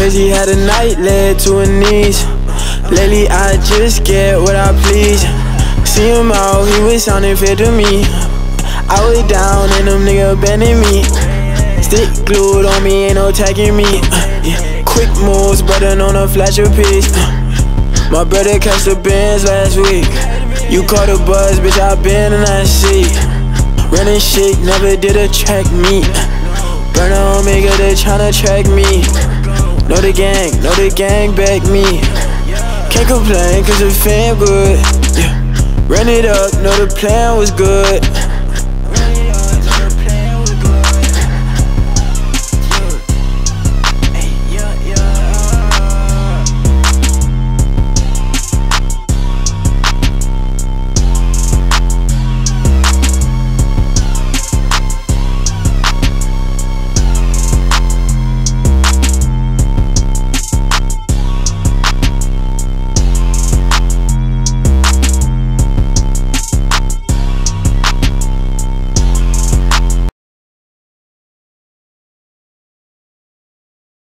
Crazy how the night led to her knees. Lately I just get what I please. See him out, he was sounding fair to me. I was down and them niggas bending me. Stick glued on me, ain't no tagging me. Quick moves, button on a flasher piece. My brother catch the bands last week. You caught a buzz, bitch, I been in that seat. Running shit, never did attract me. Burner Omega, they tryna track me. Know the gang back me. Can't complain cause the fam good. Run it up, know the plan was good.